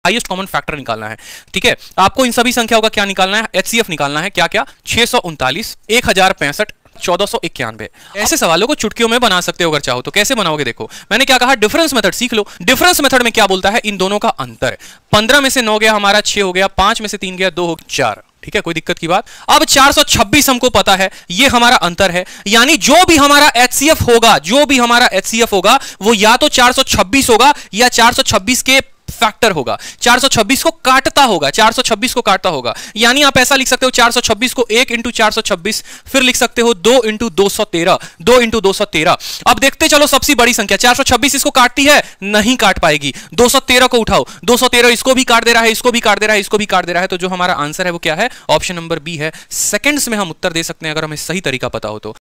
Highest common factor निकालना है। ठीक है, आपको इन सभी संख्याओं का क्या निकालना है, एचसीएफ निकालना है। क्या क्या, 639, 1065, 1491। ऐसे सवालों को चुटकियों में बना सकते हो अगर चाहो तो। कैसे बनाओगे देखो, मैंने क्या कहा, डिफरेंस मेथड सीख लो। डिफरेंस मेथड में क्या बोलता है, इन दोनों का अंतर। 15 में से 9 गया हमारा 6 हो गया, 5 में से 3 गया 2 हो गया 4। ठीक है, कोई दिक्कत की बात। अब 426 हमको पता है, ये हमारा अंतर है, यानी जो भी हमारा एचसीएफ होगा, जो भी हमारा एचसीएफ होगा वो या तो 426 होगा या 426 के फैक्टर होगा, 426 को काटता होगा, 426 को काटता होगा। यानी आप ऐसा लिख सकते हो 426 को 1 इंटू 426, फिर लिख सकते हो 2 इंटू 213, 2 इंटू 213। अब देखते चलो सबसे बड़ी संख्या 426 इसको काटती है, नहीं काट पाएगी। 213 को उठाओ, 213 इसको भी काट दे रहा है, इसको भी काट दे रहा है, इसको भी काट दे रहा है। तो जो हमारा आंसर है वो क्या है, ऑप्शन नंबर बी है। सेकंड्स में हम उत्तर दे सकते हैं अगर हमें सही तरीका पता हो तो।